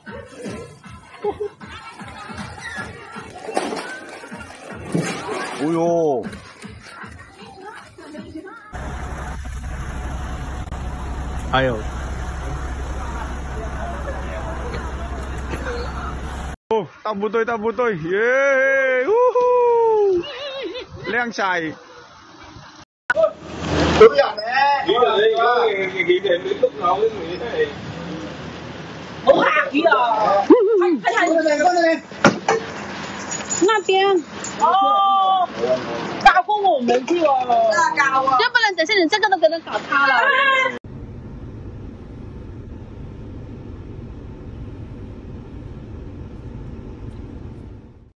哦呦！还有。哦，大部队，大部队，耶！呜呼！亮仔。 Đúng rồi mẹ. Nghĩ là nghĩ đến lúc nào cũng nghĩ thế này. Hổ hạt gì à? Con này. 那边哦，高过我们去哦。 大高啊！ 要不然等下你这个都跟他搞塌了。